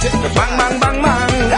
Bang, bang, bang, bang.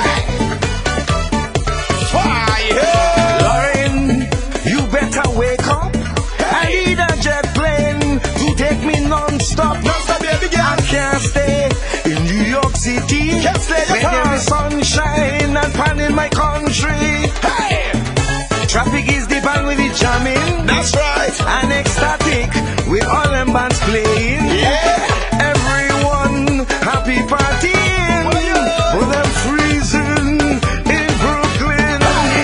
Fire. Lauren, you better wake up. I need a jet plane to take me non-stop. Non-stop, baby girl. I can't stay in New York City. Can't stay when there is sunshine and pan in my country. Hey. Traffic is deep and with it jamming. That's right. And ecstatic with all them bands playing. Yeah. Everyone happy partying. With them freezing in Brooklyn.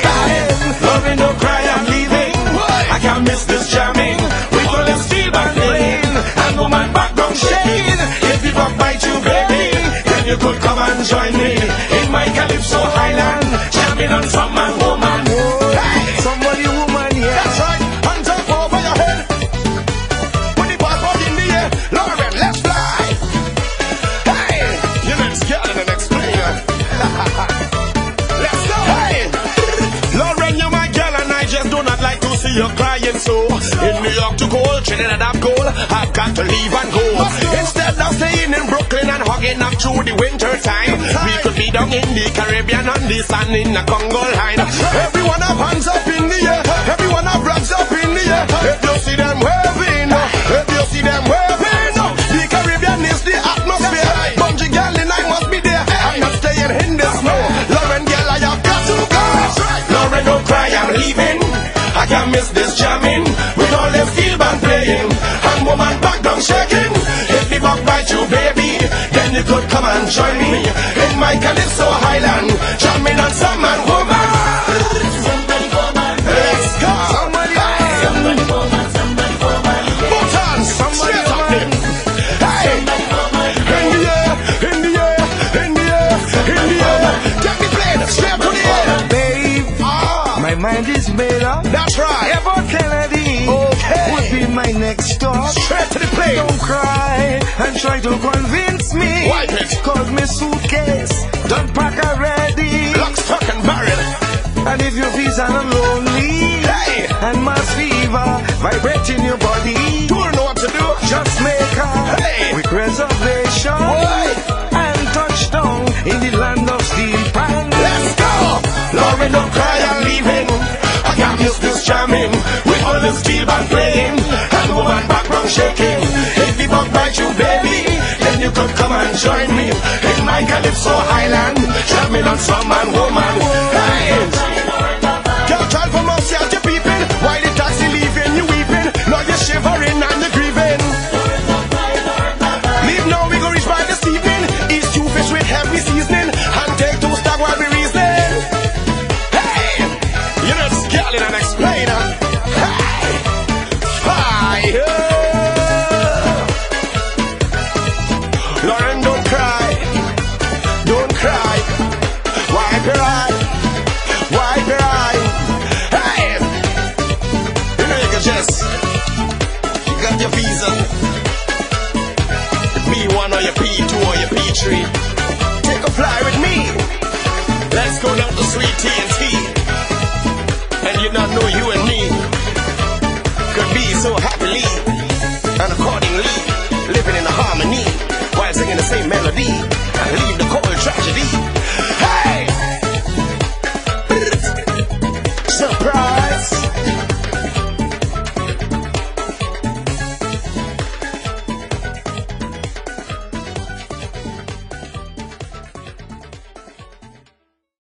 Loving, don't cry, I'm leaving. I can't miss this jamming. We call them steel band playing. And woman background shaking. If the buck bite you, baby, then you could come and join me in my Calypso Highland, jamming on some man, woman. Hey. Somebody, woman, yeah. That's right. Hands up over your head. Put the passport in the air. Lauren, let's fly. Hey, you next girl and the next player. Let's go. Hey, Lauren, you're my girl and I just do not like to see you crying. So in New York to gold, Trinidad up gold, I've got to leave and go. Instead of staying in Brooklyn and hugging up through the winter time, we could be down in the Caribbean on the sand in the Congo line. Everyone have hands up in the air. Everyone have flags up in the air. If you see them waving, if you see them waving, the Caribbean is the atmosphere. Bungee girl and I must be there. I'm not staying in the snow. Lauren girl, I have got to go. Lauren, don't cry, I'm leaving. I can't miss this jamming with all them steel band playing and woman background shaking. If the buck bite you, baby, then you could come and join me in my Calypso Highland, jamming on some man, woman. Somebody for man. Let's go. Somebody, Somebody for man. Somebody for man. Put on Somebody straight up for them. Hey, Somebody for man. in the air, in the air, in the air, in the air. Take the plane straight to the air. babe, my mind is made up. That's right. Airport Kennedy would be my next stop. Straight to the plane. Don't cry and try to convince me. Wipe it. Cause my suitcase done pack already. Lock, stock and barrel. And if you feel so lonely Hey. and mass fever vibrating your body, Don't know what to do. just make a Hey. quick reservation Boy. and touch down in the land of steel pan. Let's go. Lauren, don't cry, I'm leaving. I can't miss this jamming with all the steel band playing and woman background shaking. If the bug bite you, baby, then you could come and join me in my Calypso Highland, jamming on some man, woman. Hey. Can't try for mercy as you peeping. While the taxi leaving, you weeping. Now you're shivering and you're grieving. Leave now, we go reach by this evening. Eat two fish with heavy seasoning and take two stag while we reasoning. Hey, you're not scaling and explaining. Hey, fire. Lauren, don't cry. Don't cry. Why cry? Why cry? Hey, you know you can just, you got your visa. B1 or your P2 or your P3. Take a fly with me. Let's go down to sweet TNT. And you not know you and me could be so happily and accordingly living in harmony while singing the same melody and leave